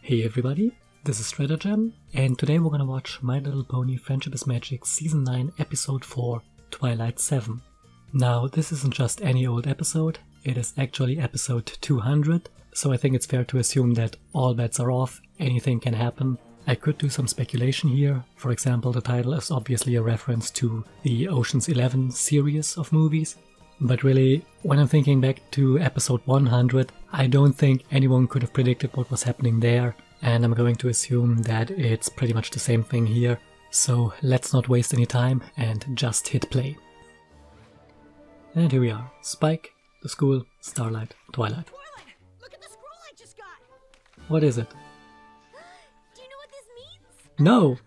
Hey everybody, this is Stratagem, and today we're gonna watch My Little Pony Friendship is Magic Season 9 Episode 4, Twilight 7. Now, this isn't just any old episode, it is actually episode 200, so I think it's fair to assume that all bets are off, anything can happen. I could do some speculation here. For example, the title is obviously a reference to the Ocean's 11 series of movies. But really, when I'm thinking back to episode 100, I don't think anyone could have predicted what was happening there, and I'm going to assume that it's pretty much the same thing here. So let's not waste any time and just hit play. And here we are. Spike, the school, Starlight, Twilight. Twilight, look at the scroll I just got. What is it? Do you know what this means? No!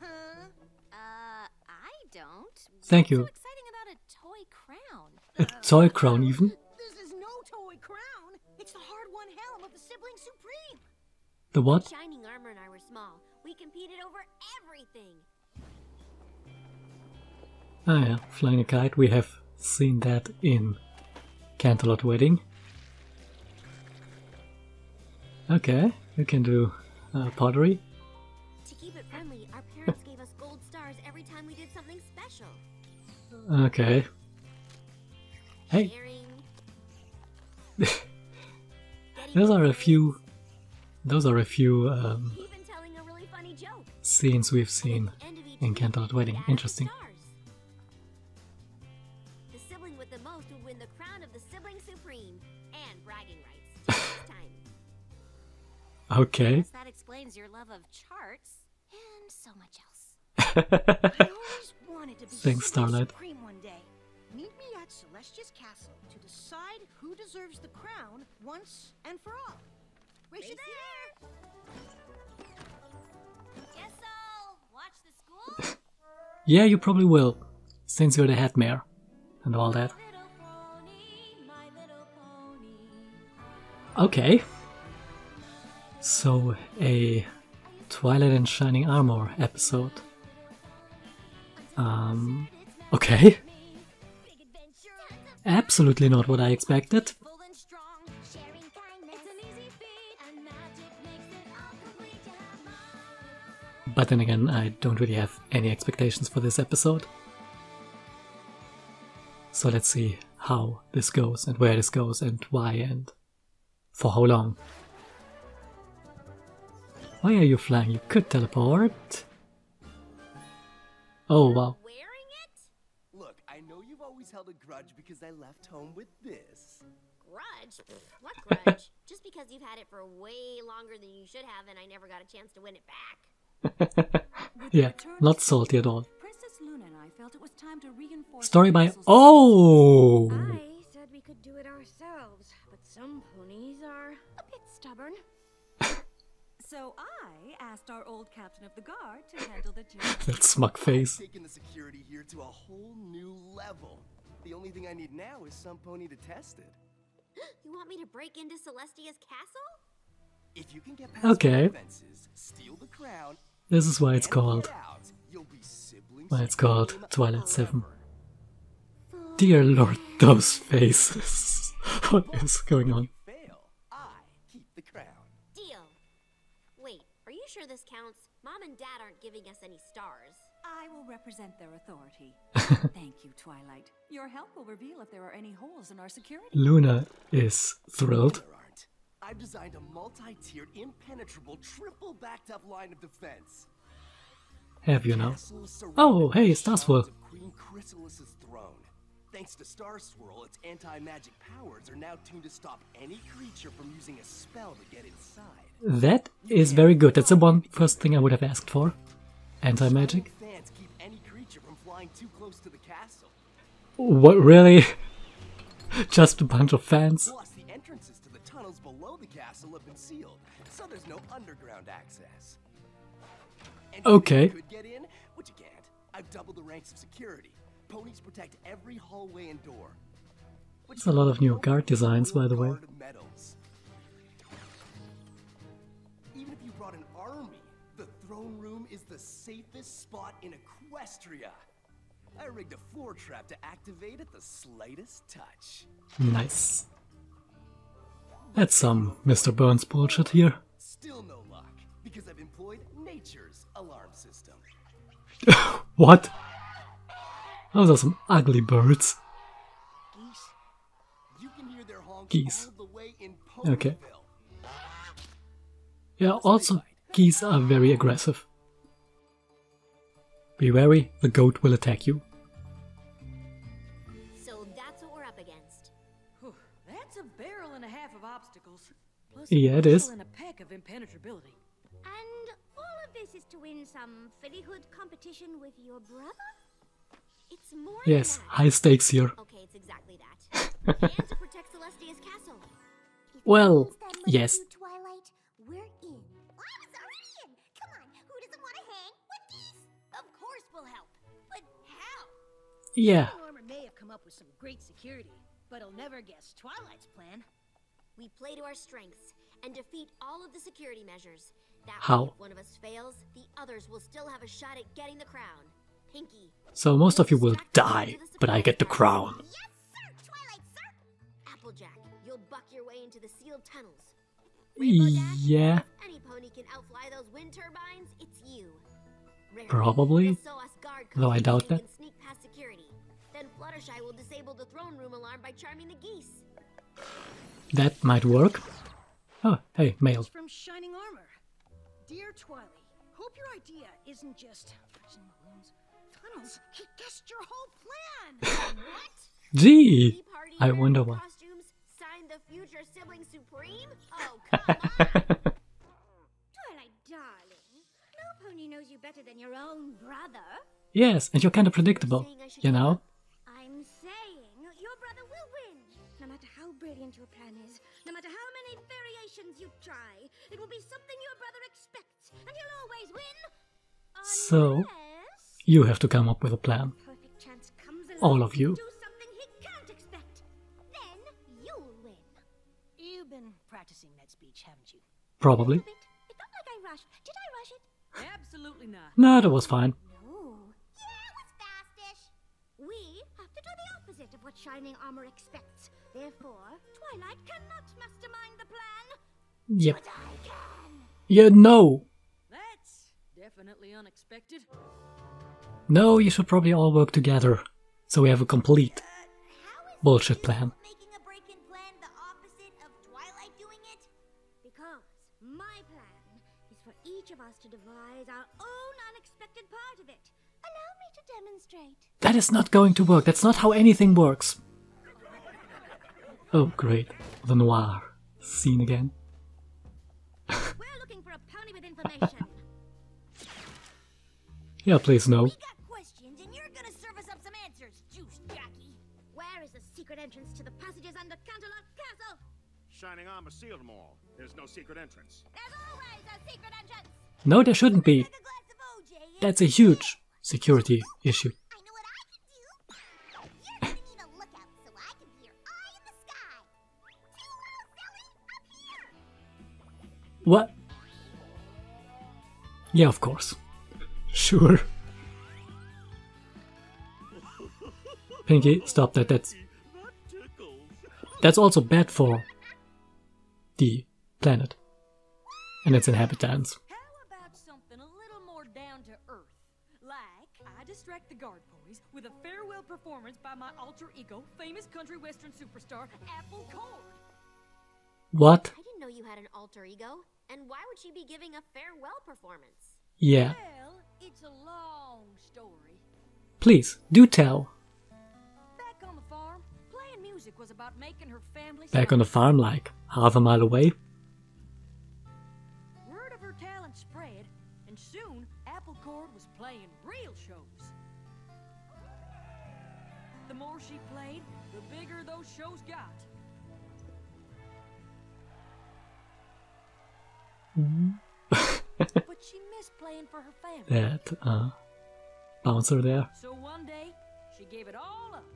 I don't. Thank you. What's so exciting about a toy crown? A toy crown even? This is no toy crown. It's the hard-won helm of the Sibling Supreme. The what? Shining Armor and I were small. We competed over everything. Ah yeah, flying a kite. We have seen that in Canterlot Wedding. Okay, you can do pottery. To keep it friendly, our parents gave us gold stars every time we did something special. Okay. Hey, Sharing. those are a few Even telling a really funny joke. scenes we've seen At the end of each in week, Canterlot Wedding. we'd add Interesting. stars. The sibling with the most would win the crown of the Sibling Supreme and bragging rights. Next time. Okay. Guess that explains your love of charts and so much else. I always wanted to be Thanks, Sibling Starlight. Supreme one day. Meet me at Celestia's castle to decide who deserves the crown once and for all. Wish you there. Guess I'll watch the school. Yeah, you probably will, since you're the head mayor and all that. Little pony, my little pony. Okay. So, a Twilight and Shining Armor episode. Okay. Big adventure. Absolutely not what I expected. Bold and strong, sharing kindness. It's an easy feat, and magic makes it all complete. But then again, I don't really have any expectations for this episode. So let's see how this goes and where this goes and why and for how long. Why are you flying? You could teleport. Oh wow. Wearing it? Look, I know you've always held a grudge because I left home with this. Grudge? What grudge? Just because you've had it for way longer than you should have, and I never got a chance to win it back. Yeah, not salty at all. Princess Luna and I felt it was time to reinforce Story by... Castle's Oh! I said we could do it ourselves, but some ponies are a bit stubborn. So I asked our old captain of the guard to handle the job. That smug face. Taking the security here to a whole new level. The only thing I need now is some pony to test it. You want me to break into Celestia's castle? If you can get past Okay. the fences, steal the crown, This is why it's and called... get out, you'll be Sibling Why it's Supreme called Twilight 7. forever. Dear Lord, those faces. What is going on? Fail, I keep the crown. Deal. Wait, are you sure this counts? Mom and Dad aren't giving us any stars. I will represent their authority. Thank you, Twilight. Your help will reveal if there are any holes in our security. Luna is thrilled. There aren't. I've designed a multi-tiered, impenetrable, triple backed-up line of defense. Have you now? Castle surrounded Oh, by hey, the Star shards Swirl. of Queen Chrysalis's throne. Thanks to Star Swirl, its anti-magic powers are now tuned to stop any creature from using a spell to get inside. That is very good. That's the first thing I would have asked for. Anti-magic. Fans keep any creature from flying too close to the castle. What, really? Just a bunch of fans? Plus, the entrances to the tunnels below the castle have been sealed, so there's no underground access. And Okay. if you could get in, which you can't, I've doubled the ranks of security. Ponies protect every hallway and door. There's a lot of new guard designs, by the way. Guard medals. Even if you brought an army, the throne room is the safest spot in Equestria. I rigged a floor trap to activate at the slightest touch. Nice. That's some Mr. Burns bullshit here. Still no luck. because I've employed nature's alarm system. What? Those are some ugly birds. Geese, you can hear their honks Geese. all the way in Okay. Ponyville. Yeah, also, geese are very aggressive. Be wary, the goat will attack you. So that's what we're up against. Whew, that's a barrel and a half of obstacles. Plus Yeah, it is. and a peck of impenetrability. And all of this is to win some fillyhood competition with your brother? It's more Yes, than high stakes here. that. Okay, it's exactly that. And to protect Celestia's castle. Well, If that lets yes. you, Twilight, we're in. I was already in. Come on, who doesn't want to hang with geese? Of course we'll help. But how? Yeah, Armor may have come up with some great security, but he'll never guess Twilight's plan. We play to our strengths and defeat all of the security measures. That How? way, if one of us fails, the others will still have a shot at getting the crown. Pinky. so most of you will die, but I get the crown. Yes, sir, Twilight, sir. Applejack, you'll buck your way into the sealed tunnels. Rainbow Dash, Yeah, if any pony can outfly those wind turbines, it's you. Rarity, Probably, you'll sew us guard though I costumes doubt so you that. can sneak past security. Then Fluttershy will disable the throne room alarm by charming the geese. that might work. Oh, hey, mail. From Shining Armor. Dear Twilight, hope your idea isn't just prison rooms, tunnels. He guessed your whole plan. What? Gee, Tea party I wearing wonder why. costumes, sign the future sibling supreme? Oh, come on. Twilight, darling. No pony knows you better than your own brother. Yes, and you're kind of predictable, Saying I should you give know? up? I'm saying your brother will win. No matter how brilliant your plan is, no matter how many variations you try, it will be something your brother expects, and he'll always win. So, Unless you have to come up with a plan. perfect chance comes along All of you. to do something he can't expect. Then you'll win. You've been practicing that speech, haven't you? Probably. Bit. It felt like I rushed. Did I rush it? Absolutely not. No, that was fine. No. Yeah, it was fastish. We have to do the opposite of what Shining Armor expects. Therefore, Twilight cannot mastermind the plan. Yep. But I can. Yeah, no. That's definitely unexpected. No, you should probably all work together. So we have a complete How is bullshit plan. making a break-in plan the opposite of Twilight doing it? Because my plan is for each of us to devise our own unexpected part of it. Allow me to demonstrate. That is not going to work. That's not how anything works. Oh, great. The noir scene again. We're looking for a pony with information. Yeah, please no. We got questions, and you're gonna serve us up some answers, juice jockey. Where is the secret entrance to the passages under Canterlot Castle? Shining Armor sealed them all. There's no secret entrance. There's always a secret entrance. No, there shouldn't be. Like a glass of OJ. and- That's a huge security issue. I know what I can do. You're gonna need a lookout so I can hear eye in the sky. Too loud, Sally. Up here. What? Yeah, of course. Sure. Pinky, stop that. That's also bad for the planet and its inhabitants. How about something a little more down to earth? Like, I distract the guard ponies with a farewell performance by my alter ego, famous country western superstar, Apple Cord. What? I didn't know you had an alter ego. And why would she be giving a farewell performance? Yeah. Well, it's a long story. Please, do tell. Back on the farm, playing music was about making her family Back on the farm, like half a mile away. Word of her talent spread, and soon Apple Cord was playing real shows. The more she played, the bigger those shows got. But she missed playing for her family. That, bouncer there. So one day, she gave it all up.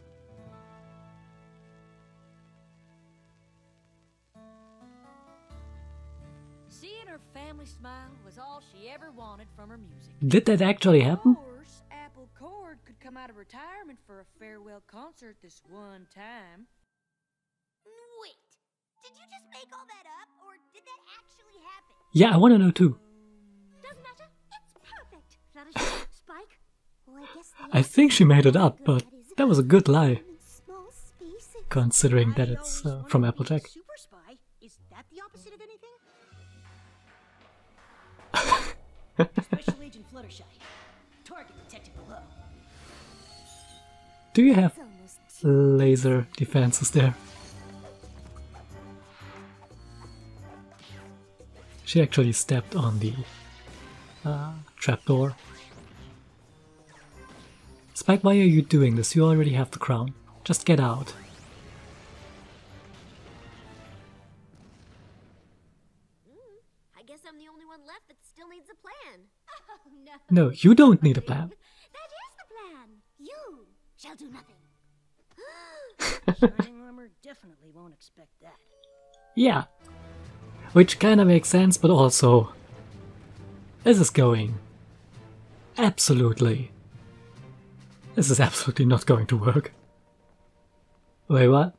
Seeing her family smile was all she ever wanted from her music. Did that actually happen? Of course, Apple Cord could come out of retirement for a farewell concert this one time. Wait, did you just make all that up, or did that actually happen? Yeah, I want to know too. I think she made it up, but that was a good lie, considering that it's from Applejack. Super spy? Is that the opposite of anything? Special Agent Fluttershy. Target detected below. Do you have laser defenses there? She actually stepped on the trapdoor. Spike, why are you doing this? You already have the crown. Just get out. I guess I'm the only one left that still needs a plan. Oh, no. No, you don't need a plan. That is the plan. You shall do nothing. Shining armor definitely won't expect that. Yeah. Which kinda makes sense, but also... This is going... Absolutely. This is absolutely not going to work. Wait, what?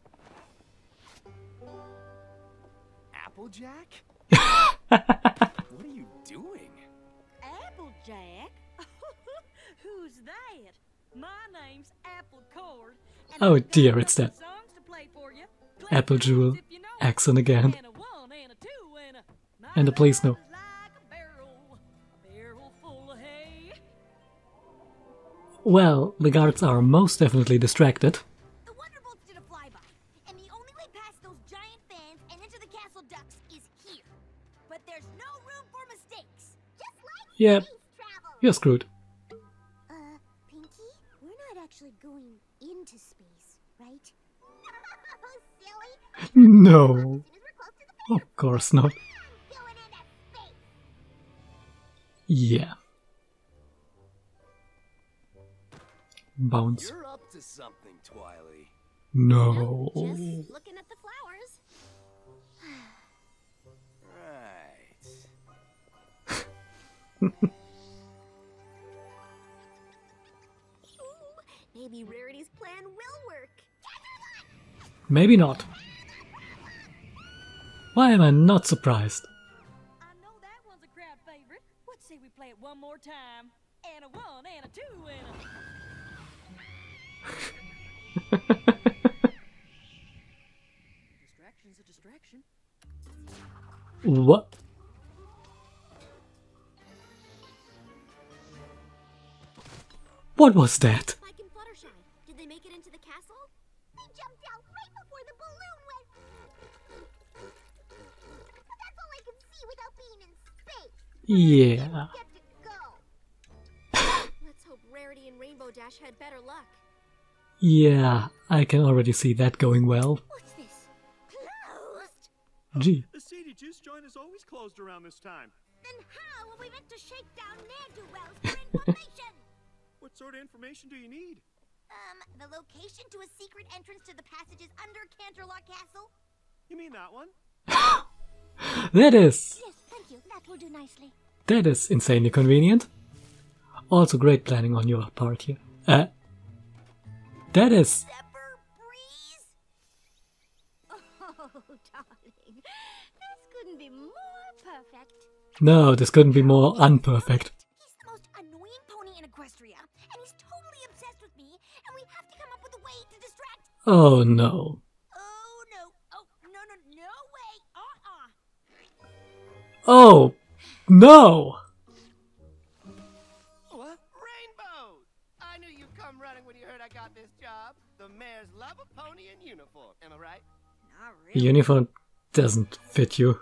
Applejack? What are you doing? Applejack? Who's that? My name's Apple Cord. and Oh I've got dear, a it's couple that songs to play for you. Play Apple the Jewel songs if you know 'em. accent again. And a one and a two and a... And a please no. My love is like a barrel full of hay. Well, the guards are most definitely distracted. The Wonderbolts did a flyby, and the only way past those giant fans and into the castle ducts is here. But there's no room for mistakes. Just like Yep, space travel. you're screwed. Pinky, we're not actually going into space, right? Silly. No, As soon as we're close to the of course not. going into space. Yeah. Bounce. You're up to something, Twily. No. Just looking at the flowers. Right. Maybe Rarity's plan will work. Maybe not. Why am I not surprised? I know that one's a crowd favorite. What say we play it one more time? And a one and a two and a... Distraction's a distraction. What? What was that? Spike and Fluttershy, did they make it into the castle? They jumped out right before the balloon went. But that's all I can see without being in space. Yeah. Get to go. Let's hope Rarity and Rainbow Dash had better luck. Yeah, I can already see that going well. What's this? Closed? Gee. The seedy juice joint is always closed around this time. Then how are we meant to shake down ne'er-do-wells for information? What sort of information do you need? The location to a secret entrance to the passages under Canterlot Castle? You mean that one? That is... Yes, thank you. That will do nicely. That is insanely convenient. Also great planning on your part here. That is... Zephyr breeze? Oh, darling. This couldn't be more perfect. No, this couldn't be more unperfect. He's the most annoying pony in Equestria, and he's totally obsessed with me, and we have to come up with a way to distract... Oh no. Oh, no. Oh, no way. Oh no! What? Rainbow! I knew you'd come running when you heard I got this job. The mayor's love a pony in uniform. Am I right? Not The really. uniform doesn't fit you.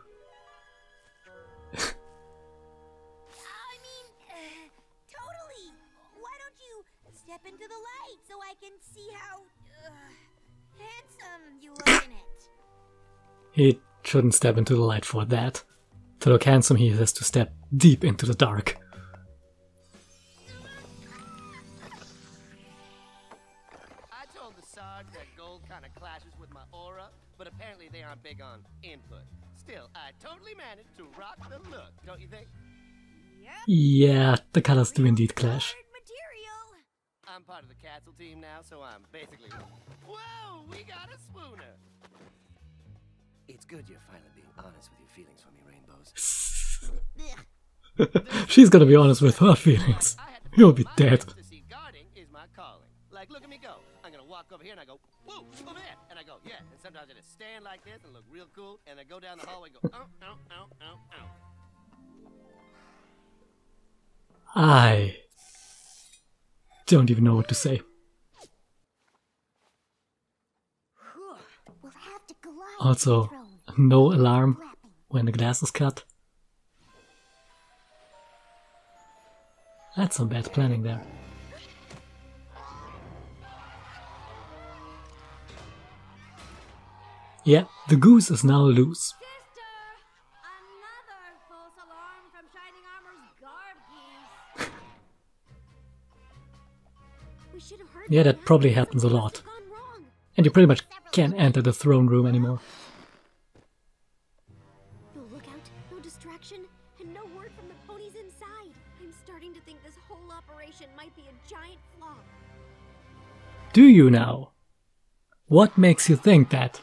I mean, totally. Why don't you step into the light so I can see how handsome you look in it? He shouldn't step into the light for that. To look handsome, he has to step deep into the dark. I told the Sarge that gold kind of clashes with my aura, but apparently they aren't big on input. Still, I totally managed to rock the look, don't you think? Yeah, the colors do indeed clash. Material. I'm part of the castle team now, so I'm basically... Whoa, we got a spooner! It's good you're finally being honest with your feelings for me, Rainbows. She's gonna be honest with her feelings. You'll be dead. To like, look at me go. I'm gonna walk over here and I go, whoa, over there. And I go, yeah. And sometimes I just stand like this and look real cool. And I go down the hallway and go, ow, ow, ow, ow, ow. I don't even know what to say. We'll have to glide Also, to the throne. no alarm when the glass is cut. That's some bad planning there. Yeah, the goose is now loose. Sister! Another false alarm from Shining Armor's guard geese. We should have heard Yeah, that now. probably happens a Something lot. must have gone wrong. And you pretty much can't enter the throne room anymore. No lookout, no distraction, and no word from the ponies inside. I'm starting to think this whole operation might be a giant flop. Do you now? What makes you think that?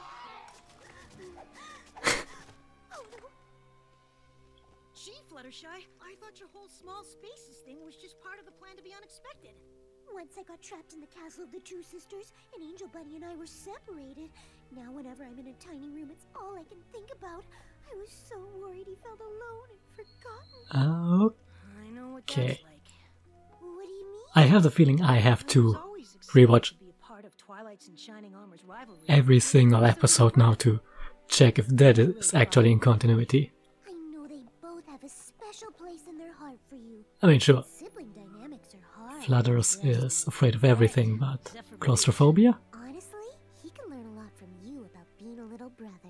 Gee, Fluttershy, I thought your whole small spaces thing was just part of the plan to be unexpected. Once I got trapped in the castle of the Two Sisters, and Angel Bunny and I were separated. Now whenever I'm in a tiny room, it's all I can think about. I was so worried he felt alone and forgotten. I know what Okay. that's like. What do you mean? I have the feeling I have I was to always excited rewatch to be a part of Twilight's and Shining Armor's rivalry. every single episode now to check if that is actually in continuity. I know they both have a special place in their heart for you. I mean, sure, Sibling dynamics are hard. Flutters is afraid of everything, but claustrophobia? Honestly, he can learn a lot from you about being a little brother.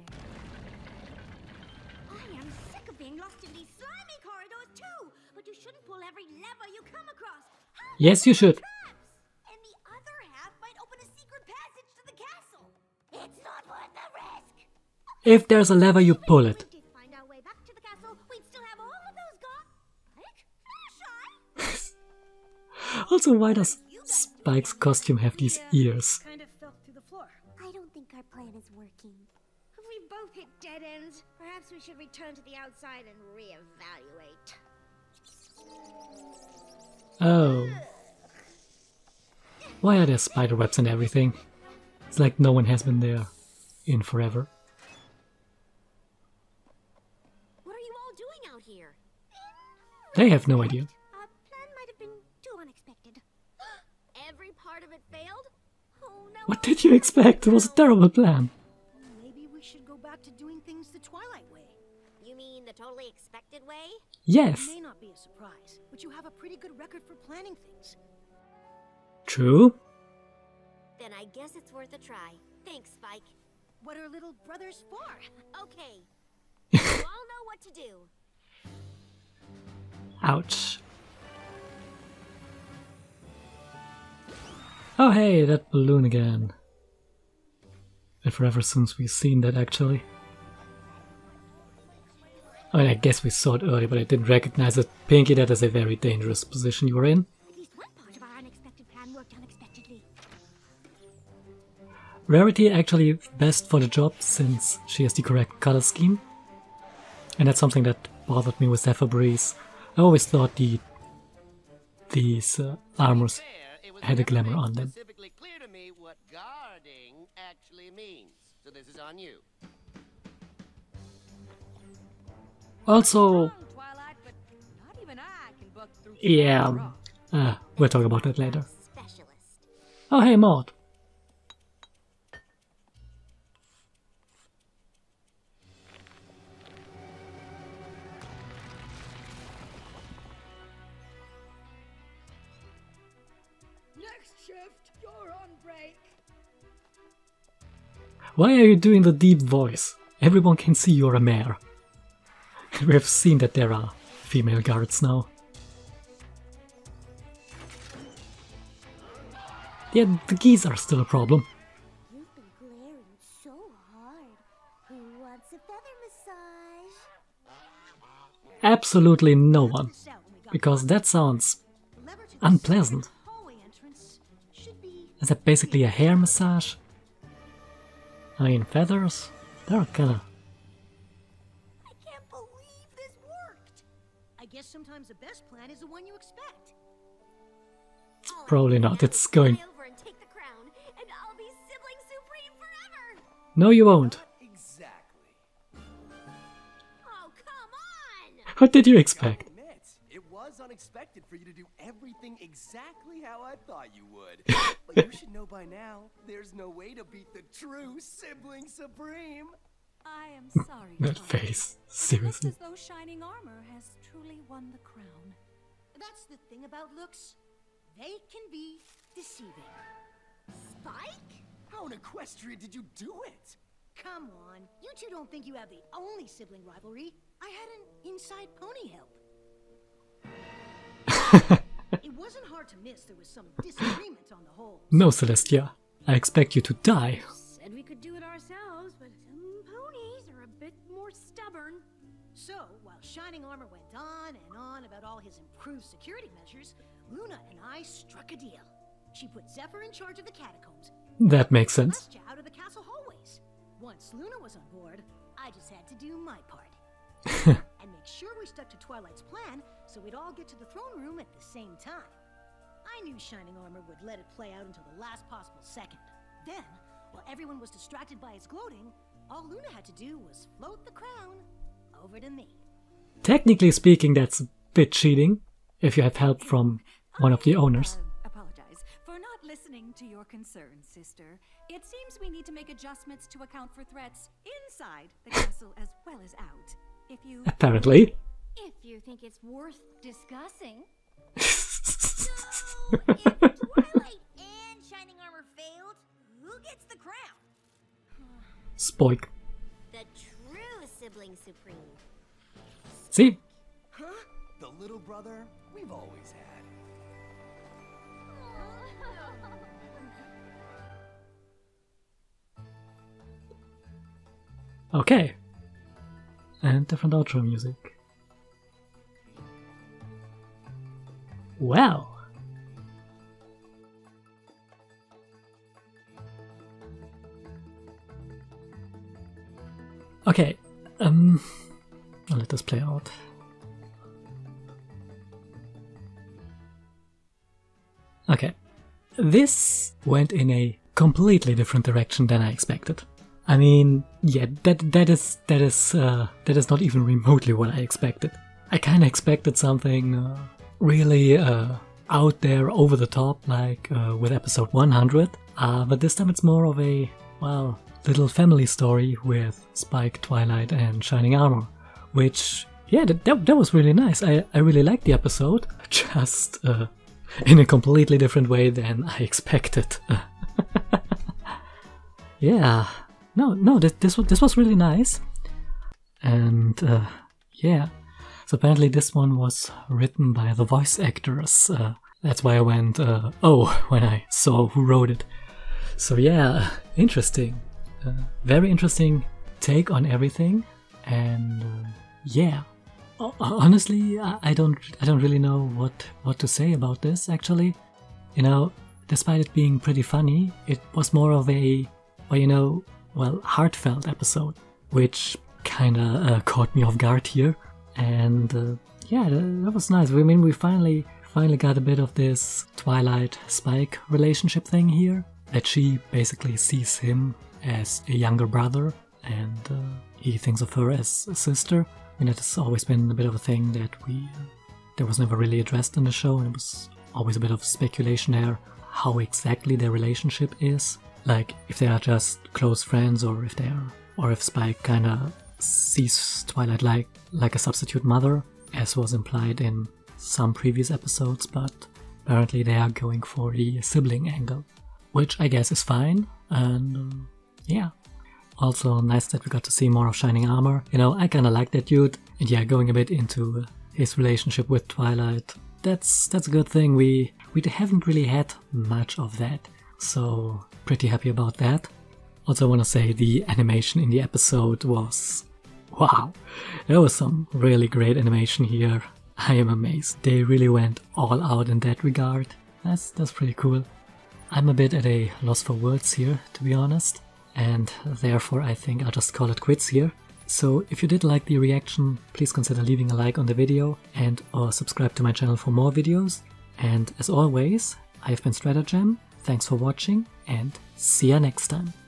I am sick of being lost in these slimy corridors too. But you shouldn't pull every lever you come across. How Yes, you should. and the other half might open a secret passage to the castle. It's not worth the risk. If there's a lever, you pull it. If we did find our way back to the castle, we'd still have all of those gone. Fluttershy? Also, why does Spike's costume have these ears? Kind of fell through the floor. I don't think our plan is working. We both hit dead ends. Perhaps we should return to the outside and reevaluate. Oh. Why are there spider webs and everything? It's like no one has been there in forever. What are you all doing out here? They have no idea. Our plan might have been too unexpected. Every part of it failed? Oh no. What did you expect? It was a terrible plan. Maybe we should go back to doing things the Twilight way. You mean the totally expected way? Yes, It may not be a surprise, but you have a pretty good record for planning things. true. Then I guess it's worth a try. Thanks, Spike. What are little brothers for? Okay. You all know what to do. Ouch. Oh hey, that balloon again. Been forever since we've seen that actually. I mean, I guess we saw it earlier, but I didn't recognize it. Pinky, that is a very dangerous position you were in. At least one part of our unexpected plan worked unexpectedly. Rarity actually best for the job since she has the correct color scheme. And that's something that bothered me with Zephyr Breeze. I always thought these armors had a glamour on them. Specifically clear to me what guarding actually means. So this is on you. Also, Twilight, but not even I can buck through. yeah, we'll talk about that later. Specialist. Oh hey Maud. Next shift, you're on break. Why are you doing the deep voice? Everyone can see you're a mare. We have seen that there are female guards now. Yeah, the geese are still a problem. You've been glaring so hard. Who wants a feather massage? Absolutely no one. Because that sounds unpleasant. Hallway entrance should be. Is that basically a hair massage? I mean, feathers? They're kinda... I can't believe this worked. I guess sometimes the best plan is the one you expect. Probably not. It's going Fly over No, you won't. Exactly. Oh, come on! What did you expect? I'll admit, it was unexpected for you to do everything exactly how I thought you would. But you should know by now, there's no way to beat the true sibling supreme. I am sorry, That Twilight. face. It looks Seriously. as though Shining Armor has truly won the crown. That's the thing about looks. They can be deceiving. Spike? How in Equestria did you do it? Come on, you two don't think you have the only sibling rivalry. I had an inside pony help. It wasn't hard to miss there was some disagreement on the whole. No, Celestia. I expect you to die. Said we could do it ourselves, but some ponies are a bit more stubborn. So, while Shining Armor went on and on about all his improved security measures, Luna and I struck a deal. She put Zephyr in charge of the catacombs. That makes sense. Celestia out of the castle hallways. Once Luna was on board, I just had to do my part. And make sure we stuck to Twilight's plan so we'd all get to the throne room at the same time. I knew Shining Armor would let it play out until the last possible second. Then, while everyone was distracted by its gloating, all Luna had to do was float the crown over to me. Technically speaking, that's a bit cheating, if you have help from one of the owners. Apologize for not listening to your concerns, sister. It seems we need to make adjustments to account for threats inside the castle as well as out. If you Apparently. If you think it's worth discussing. So, if Twilight and Shining Armor failed, who gets the crown? Spoik. The true sibling supreme. See? Huh? The little brother we've always had. Okay. And different outro music. Well. Okay. I'll let this play out. Okay. This went in a completely different direction than I expected. I mean, yeah, that is not even remotely what I expected. I kinda expected something really out there, over the top, like with episode 100. But this time it's more of a, well, little family story with Spike, Twilight, and Shining Armor. Which, yeah, that was really nice. I really liked the episode, just in a completely different way than I expected. Yeah. No, this was really nice. And yeah, so apparently this one was written by the voice actors. That's why I went, oh, when I saw who wrote it. So yeah, interesting. Very interesting take on everything. And yeah, honestly, I don't really know what to say about this, actually. You know, despite it being pretty funny, it was more of a, well, you know, well, heartfelt episode, which kinda caught me off guard here. And yeah, that was nice. I mean, we finally got a bit of this Twilight-Spike relationship thing here, that she basically sees him as a younger brother, and he thinks of her as a sister. I mean, that has always been a bit of a thing that was never really addressed in the show, and it was always a bit of speculation there, how exactly their relationship is. Like, if they are just close friends, or if Spike kinda sees Twilight like a substitute mother, as was implied in some previous episodes, but apparently they are going for the sibling angle, which I guess is fine, and yeah. Also nice that we got to see more of Shining Armor. You know, I kinda like that dude, and yeah, going a bit into his relationship with Twilight, that's a good thing. We haven't really had much of that. So, pretty happy about that. Also, I want to say the animation in the episode was, wow, there was some really great animation here. I am amazed. They really went all out in that regard. That's pretty cool. I'm a bit at a loss for words here, to be honest, and therefore I think I'll just call it quits here. So if you did like the reaction, please consider leaving a like on the video and or subscribe to my channel for more videos. And as always, I've been Stratagem. Thanks for watching, and see ya next time.